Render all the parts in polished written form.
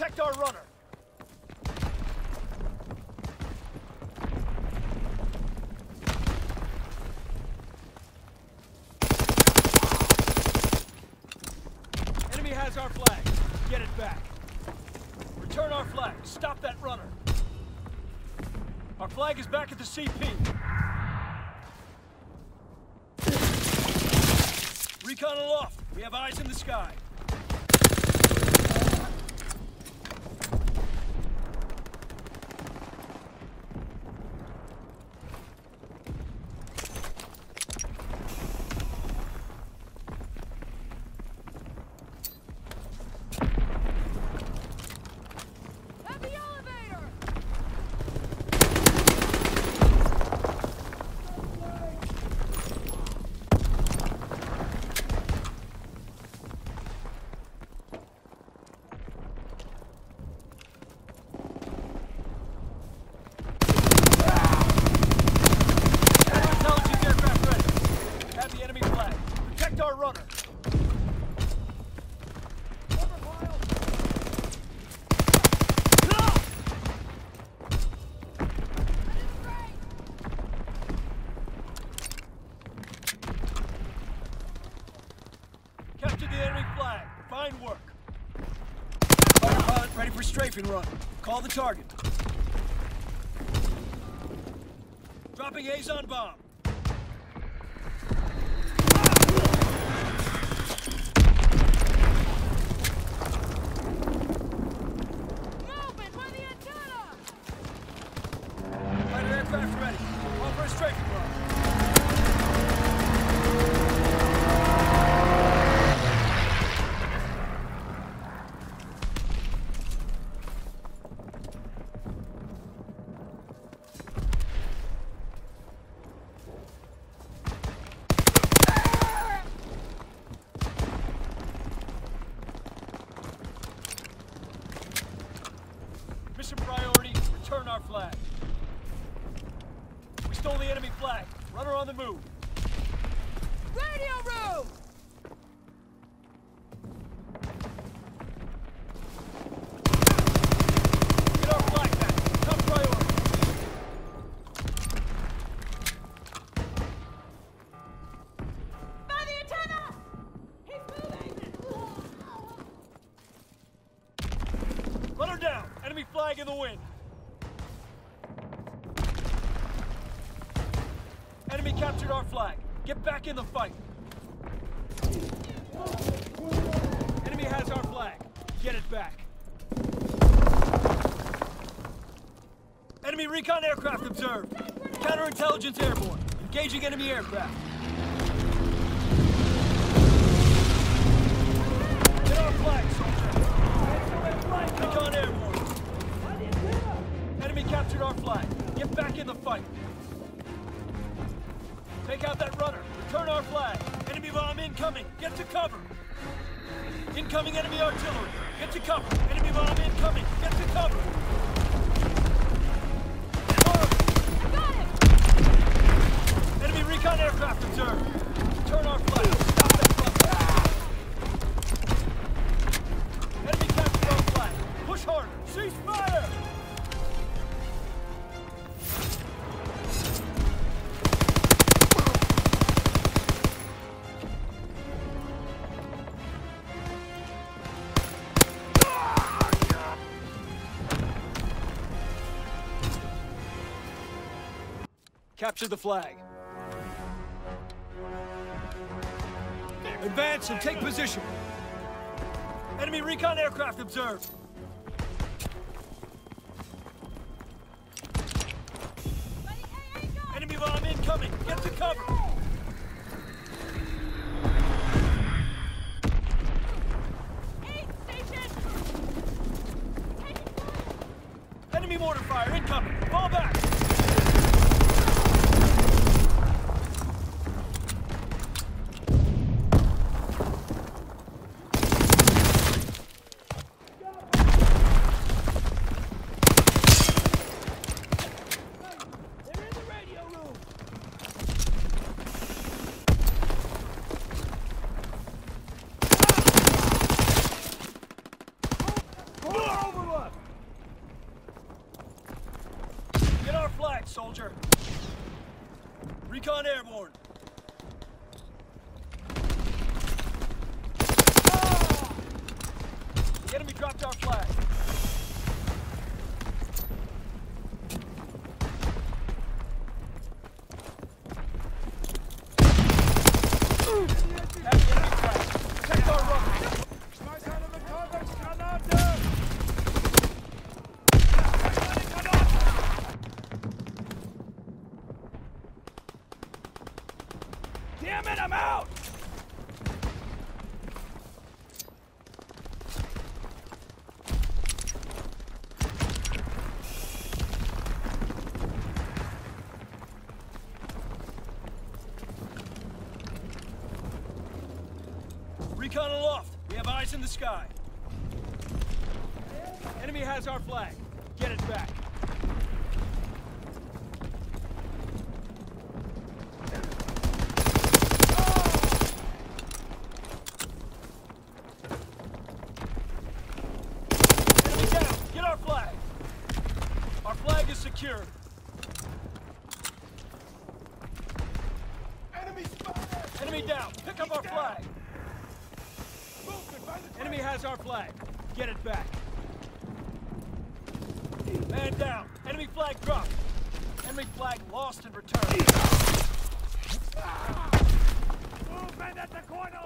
Protect our runner. Enemy has our flag. Get it back. Return our flag. Stop that runner. Our flag is back at the CP. Recon aloft. We have eyes in the sky. Our runner. Capture the enemy flag. Fine work. Fighter pilot ready for strafing run. Call the target. Dropping Azon bomb. Aircraft ready. Call for a strafing run. Mission priority, return our flag. We stole the enemy flag. Runner on the move. Radio room! Get our flag back. Top priority. By the antenna! He's moving! Runner down. Enemy flag in the wind. Enemy captured our flag. Get back in the fight. Enemy has our flag. Get it back. Enemy recon aircraft observed. Counterintelligence airborne. Engaging enemy aircraft. Get our flag, soldier. Recon airborne. Enemy captured our flag. Get back in the fight. Take out that runner. Return our flag. Enemy bomb incoming. Get to cover. Incoming enemy artillery. Get to cover. Enemy bomb incoming. Get to cover. I got him! Enemy recon aircraft observed. Return our flag. Stop that flag. Enemy captured our flag. Push harder. Cease fire! Capture the flag. Advance and take position. Enemy recon aircraft observed. Enemy bomb incoming. Get to cover. Enemy mortar fire incoming. Fall back. flag, soldier. Recon airborne. Ah! The enemy dropped our flag. Have the enemy flag. Protect our runner. Damn it, I'm out! Recon aloft. We have eyes in the sky. Enemy has our flag. Get it back. Enemy down. Get our flag. Our flag is secured. Enemy down. Pick up our flag. Enemy has our flag. Get it back. Man down. Enemy flag dropped. Enemy flag lost and returned. Movement at the corner.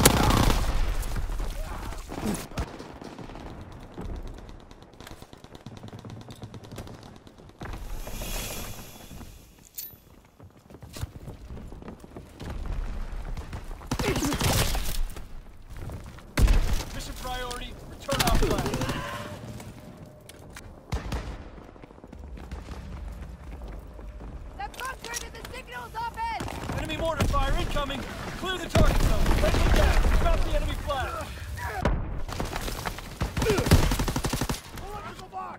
Mission priority, return our flag. That bunker to the signals up ahead! Enemy mortar fire incoming. Clear the target zone. Let them down. Drop the enemy flag. Electrical box.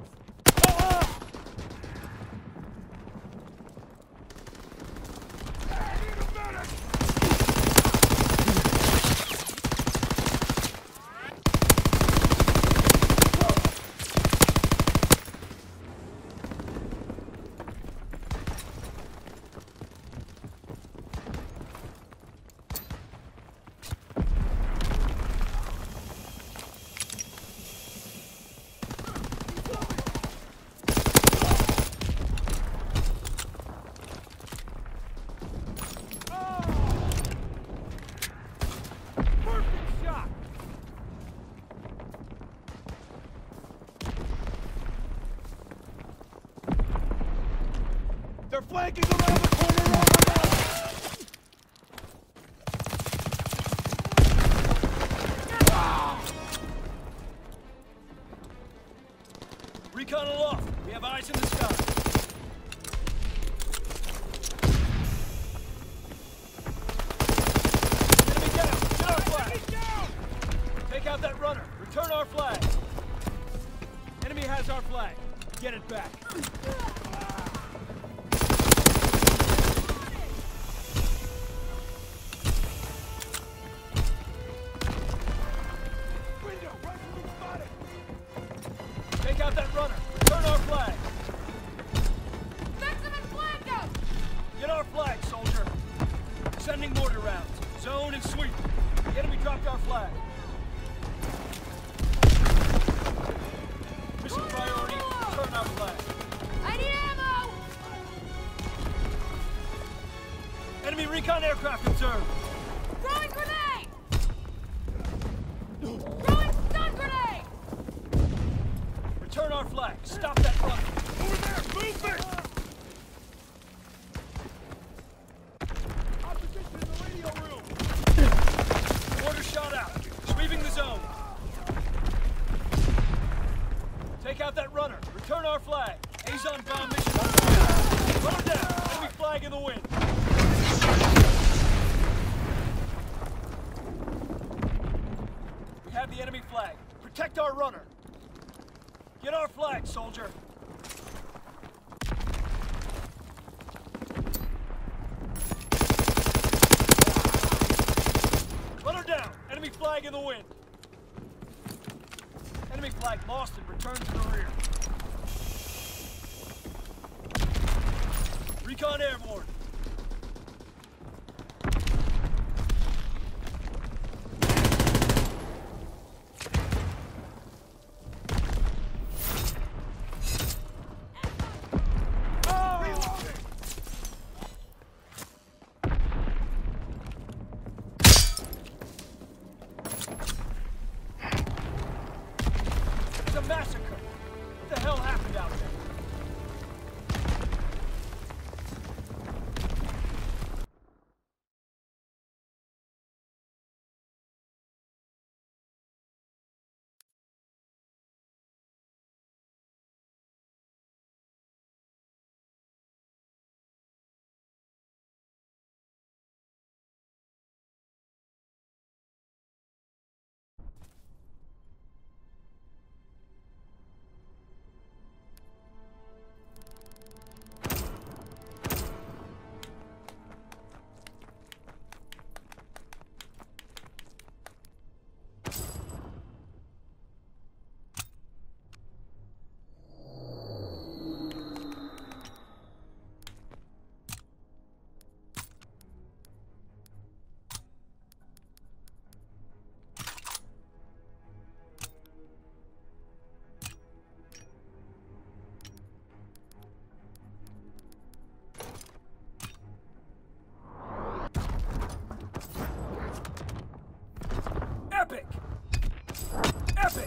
They're flanking around the corner over there! Recon aloft. We have eyes in the sky. Enemy down. Get our flag. Take out that runner. Return our flag. Enemy has our flag. Get it back. Take out that runner. Return our flag. Maximum flank up! Get our flag, soldier. Sending mortar rounds. Zone and sweep. The enemy dropped our flag. Mission priority, return our flag. I need ammo! Enemy recon aircraft observed. Throwing grenade! Throwing stun grenade! Return our flag. Stop that runner. Over there! Movement! Opposition in the radio room! Mortar shot out. Sweeping the zone. Take out that runner. Return our flag. Azon bomb mission. Run her down. Enemy flag in the wind. We have the enemy flag. Protect our runner. Get our flag, soldier. Run her down. Enemy flag in the wind. Enemy flag lost and returned to the rear. Recon airborne. It's a massacre. What the hell happened out there? Epic! Epic!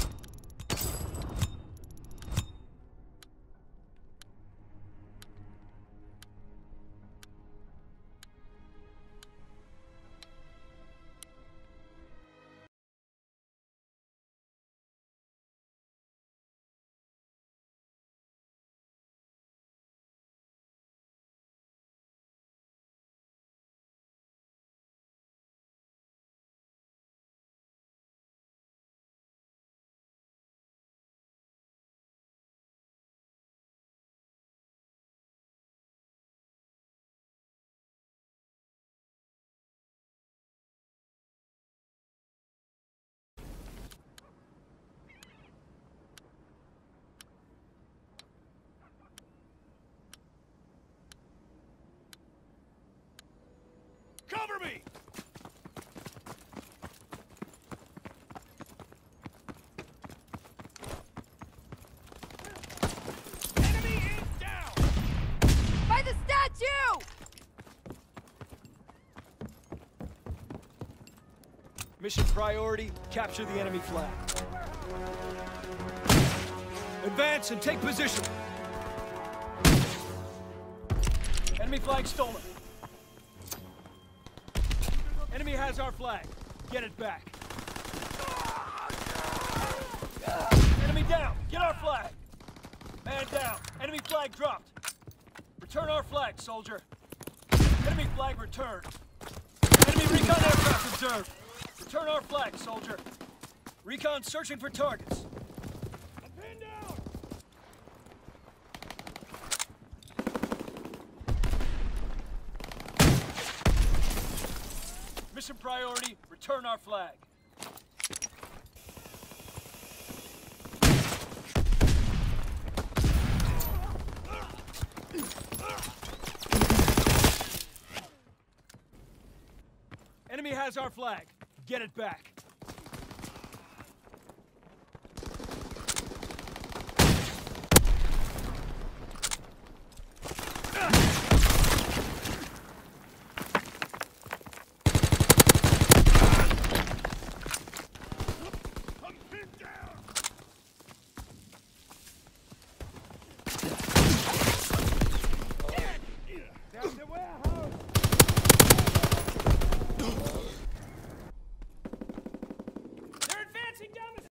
Cover me! Enemy is down! By the statue! Mission priority, capture the enemy flag. Advance and take position. Enemy flag stolen. Enemy has our flag. Get it back. Enemy down. Get our flag. Man down. Enemy flag dropped. Return our flag, soldier. Enemy flag returned. Enemy recon aircraft observed. Return our flag, soldier. Recon searching for targets. I'm pinned down! Mission priority, return our flag. Enemy has our flag. Get it back. I'm pinned down! Down the warehouse! They're advancing down the...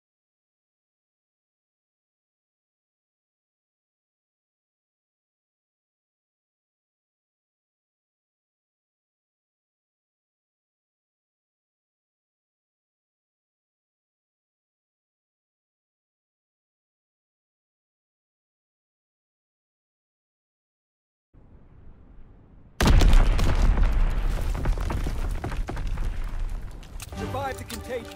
Survive the contagion.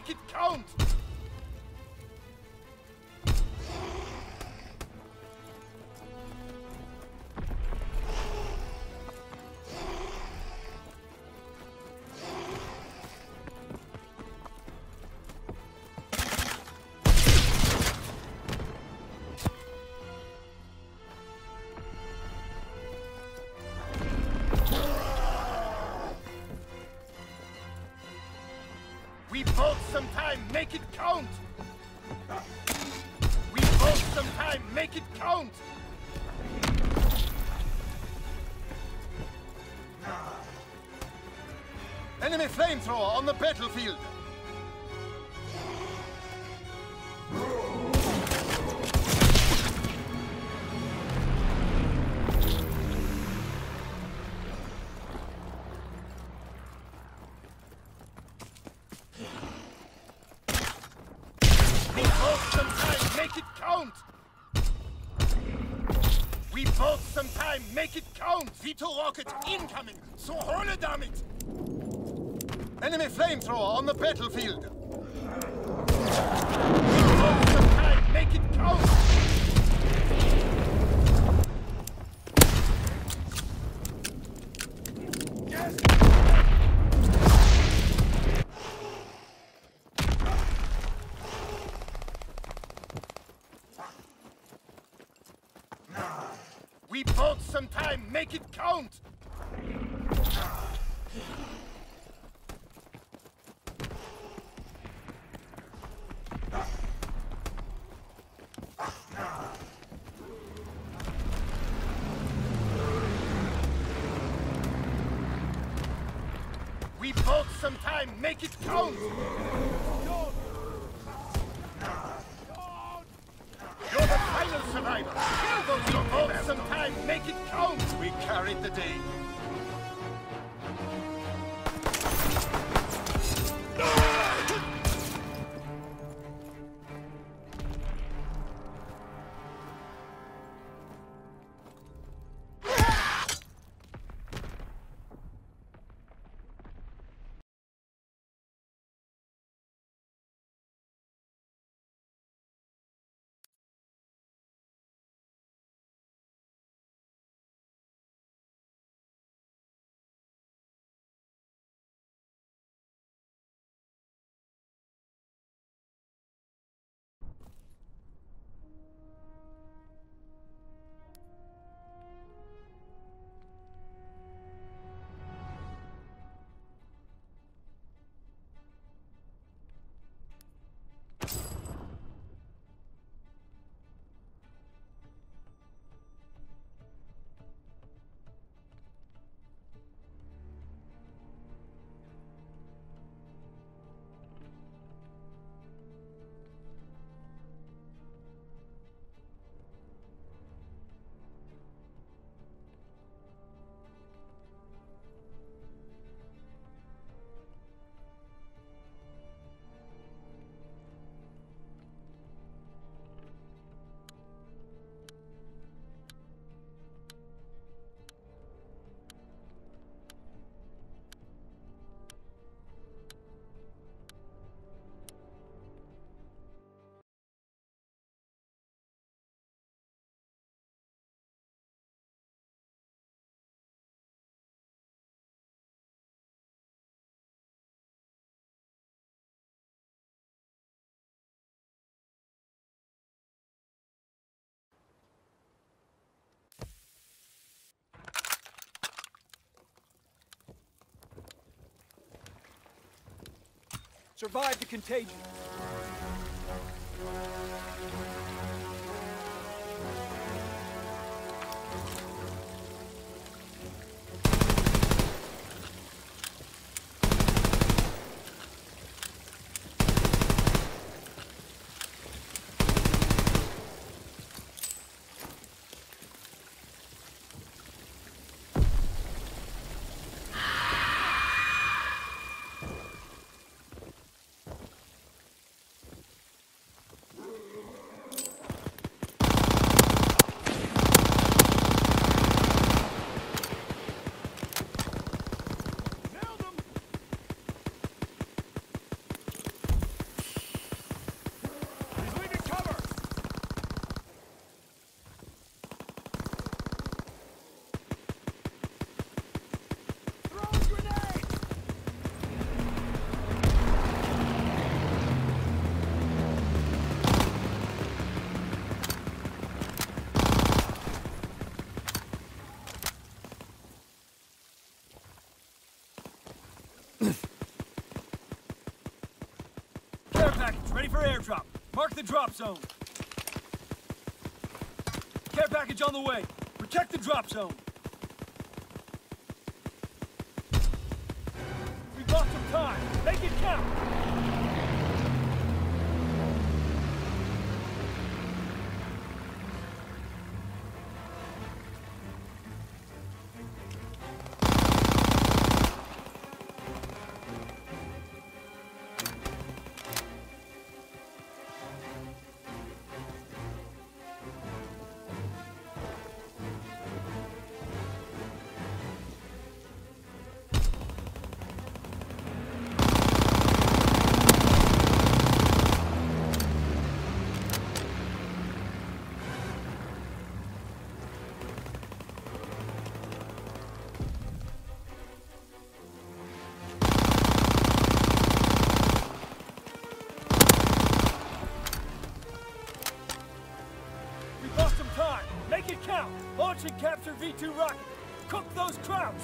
make it count! We bought some time, make it count! We bought some time, make it count! Enemy flamethrower on the battlefield! Make it count! We bought some time, make it count! V2 rocket incoming! So hole damit! Enemy flamethrower on the battlefield! We bought some time, make it count! Yes! We bought some time, make it count! We bought some time, make it count! You're the final survivor! Kill those you bought some time, make it count! We carried the day. Survive the contagion. Care package ready for airdrop. Mark the drop zone. Care package on the way. Protect the drop zone. We bought some time. Make it count. Make it count! Launch and capture V2 rocket! Cook those Krauts!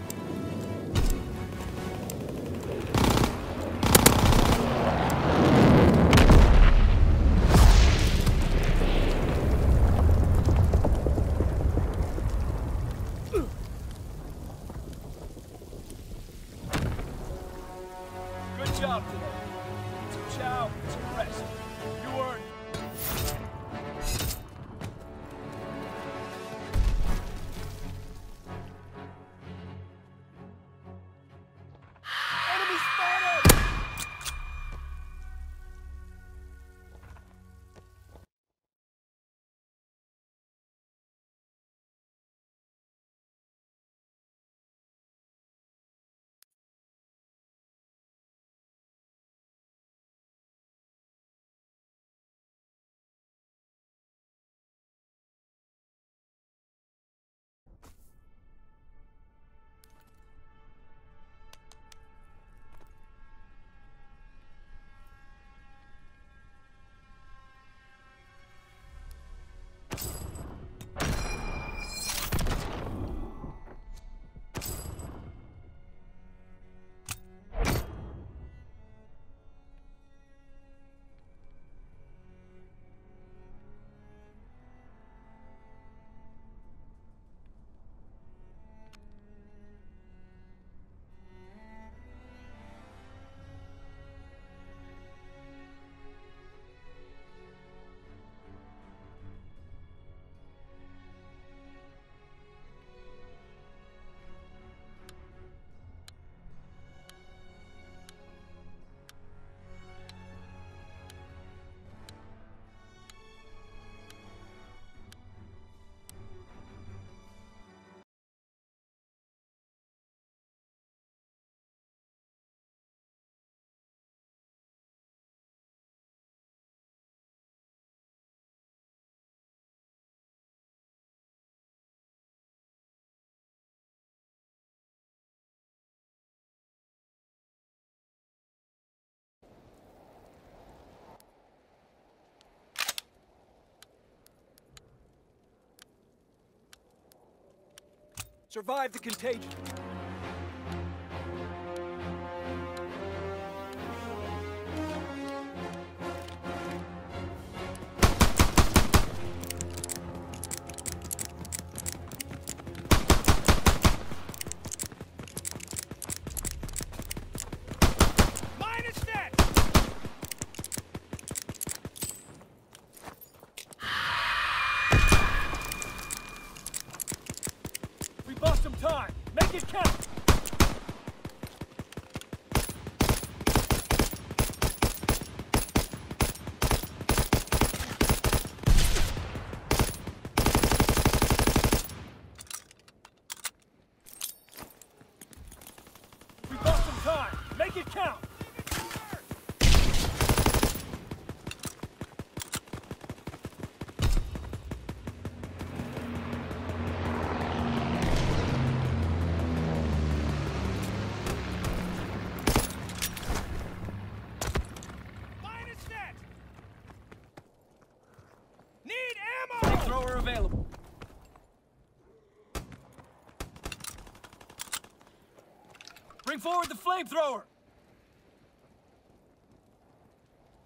Good job today. Some chow, some rest. You earned it. Survive the contagion. Time! Make it count! We bought some time! Make it count! Thrower available. Bring forward the flamethrower.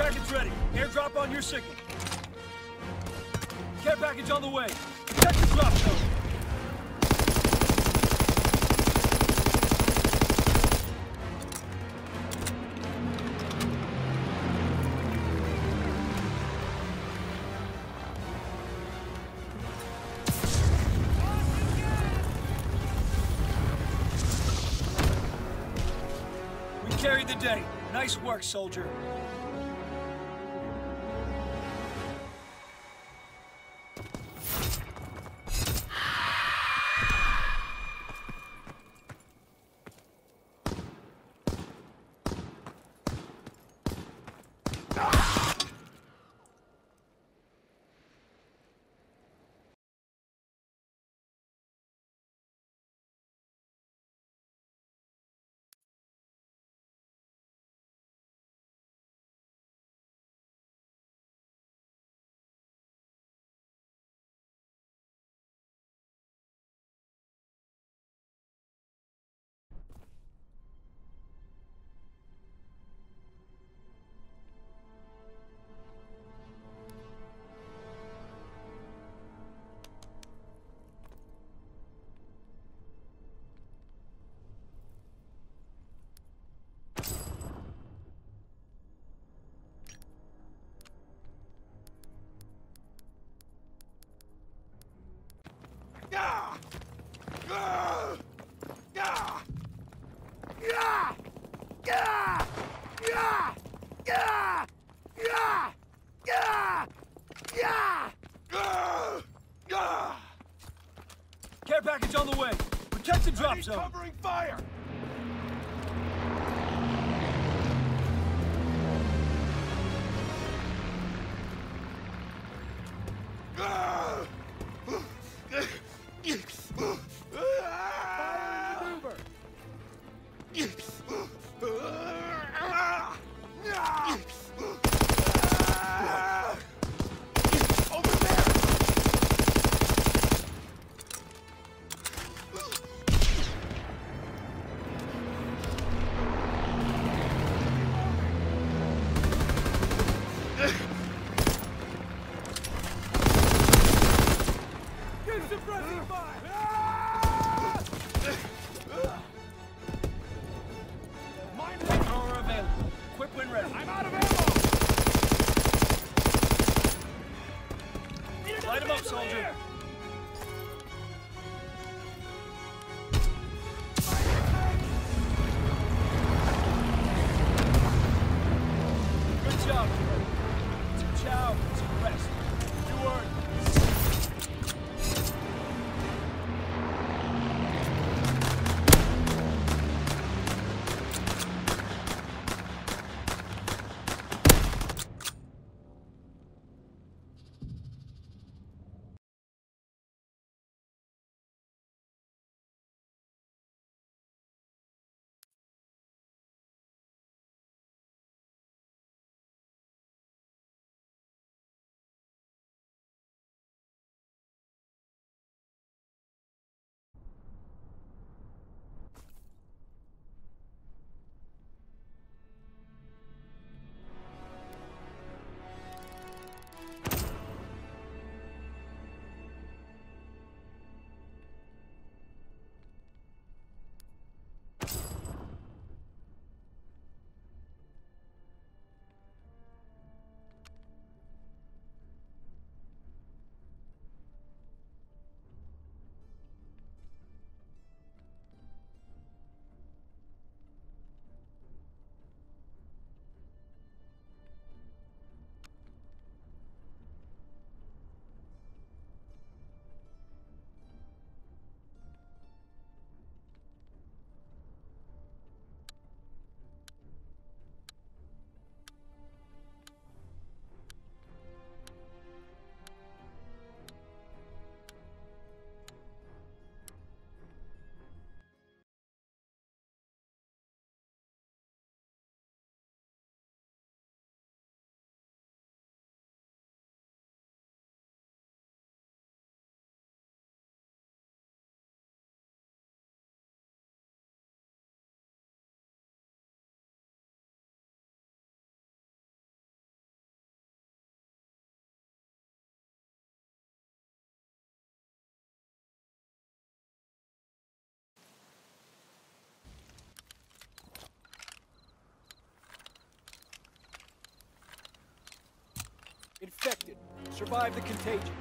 package ready. Airdrop on your signal. Care package on the way. Protect the drop zone. We carried the day. Nice work, soldier. Care package on the way. Protect the drop zone. Covering fire! Infected. Survive the contagion.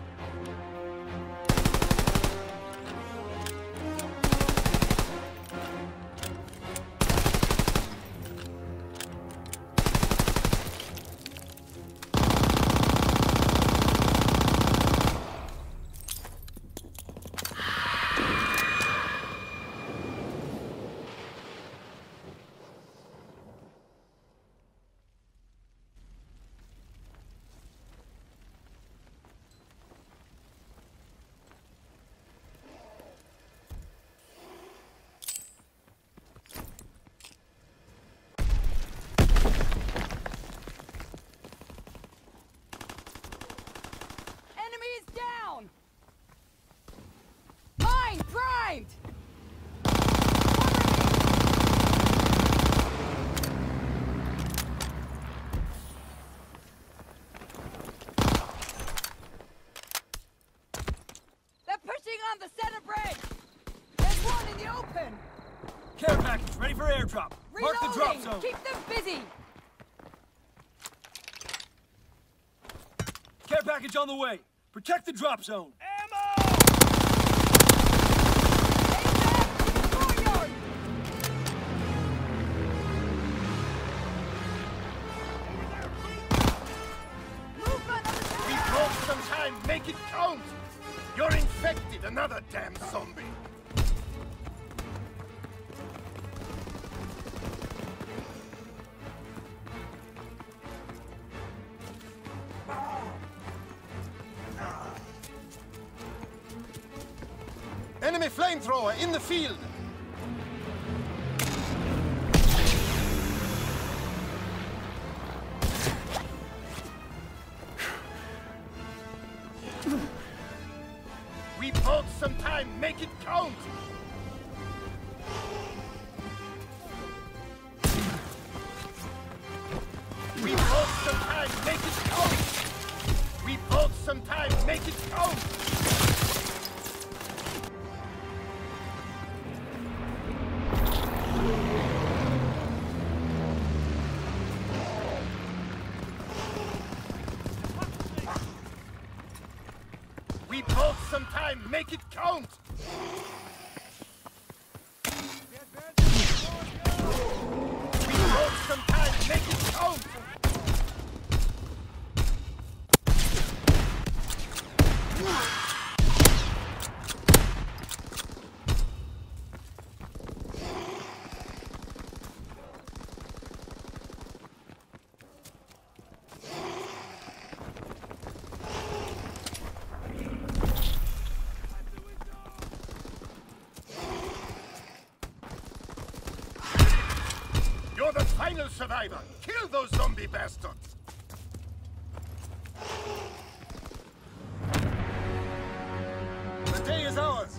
Enemies down! Mine primed! They're pushing on the center bridge! There's one in the open! Care package ready for airdrop. Mark the drop Reloading! zone. Keep them busy! Care package on the way. Protect the drop zone. Ammo! Aim back! Courtyard! Movement on the We center! broke some time, make it count! You're infected, another damn zombie! Enemy flamethrower in the field! We bought some time, make it count! We bought some time, make it count! We bought some time, make it count! We bought some time, make it count! We bought some time, make it count! You're the final survivor! Kill those zombie bastards! The day is ours!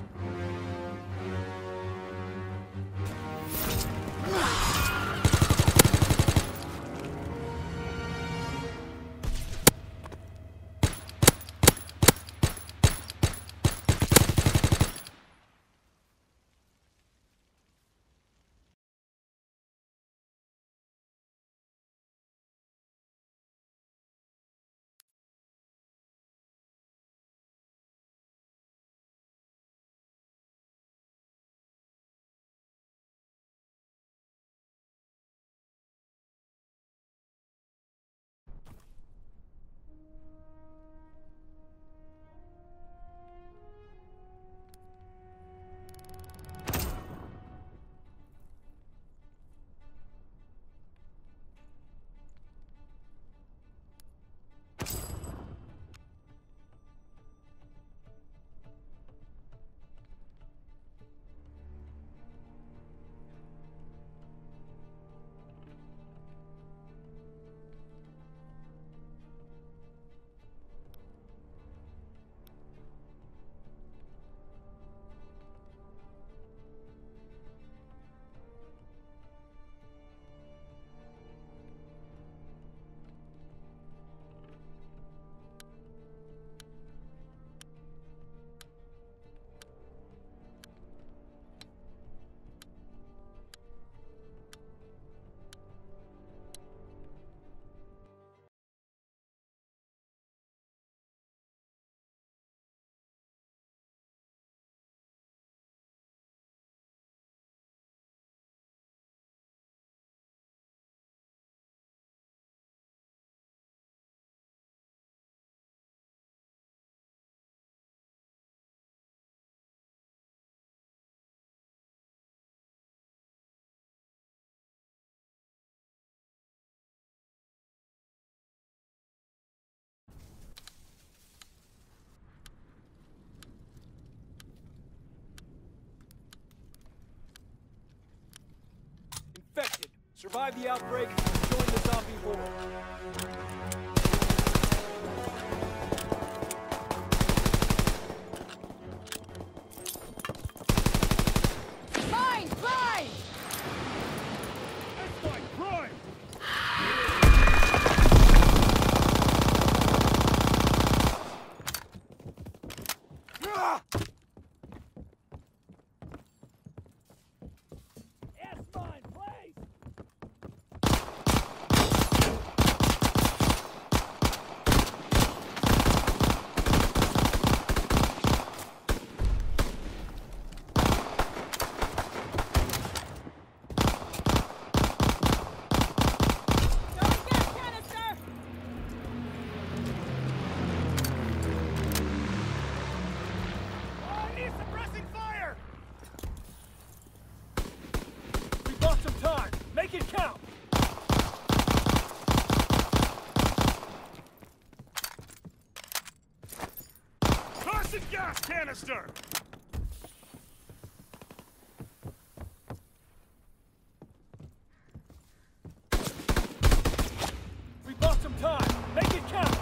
Survive the outbreak and join the zombie horde. Mine! Mine! That's my crime! Yes, mine, please! Throwing gas canister! I need suppressing fire! We bought some time. Make it count! Tossing gas canister! We bought some time. Make it count!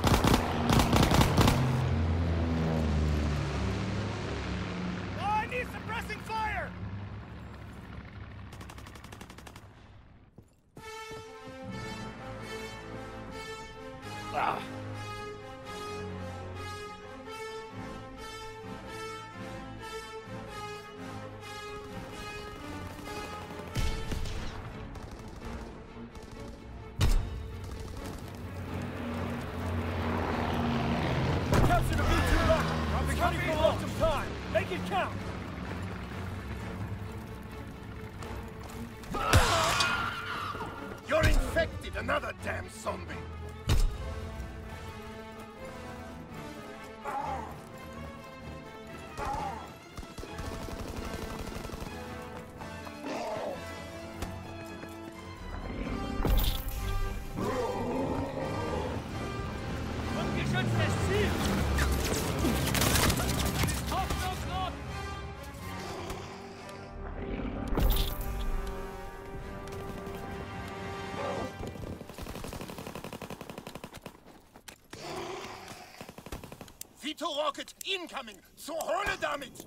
I need suppressing fire! Ah. Capture the B2 rocket. It's ready for launch. Some time. Make it count. You're infected, another damn zombie. Ungeschütztes Ziel. Hauptauftrag. Vito rocket incoming! Zur Hölle damit!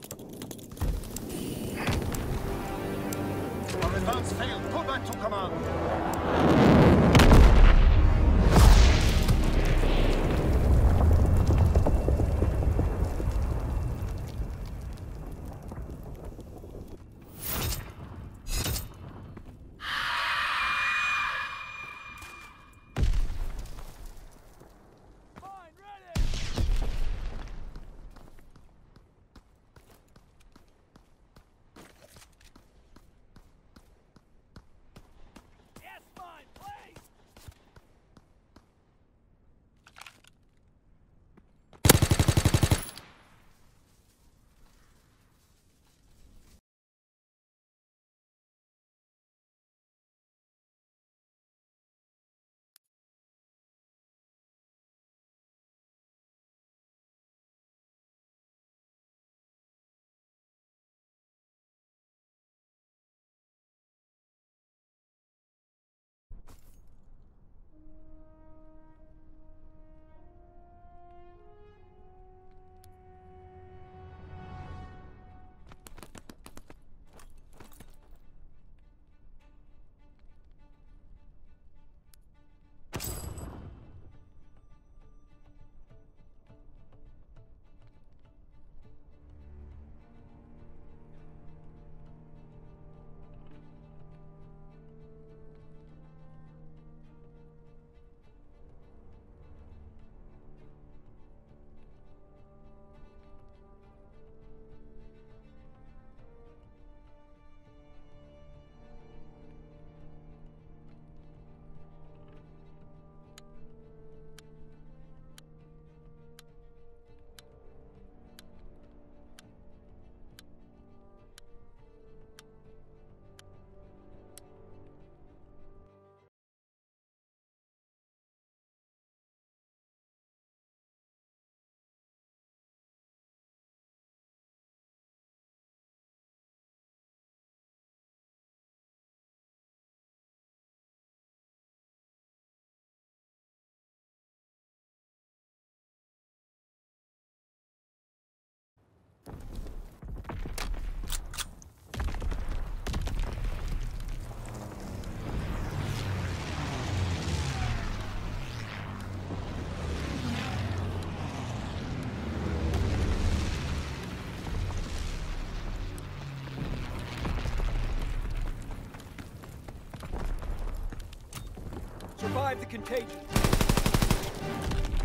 Our advance failed. Pull back to command. Fine, ready. Yes, fine, please. Survive the contagion.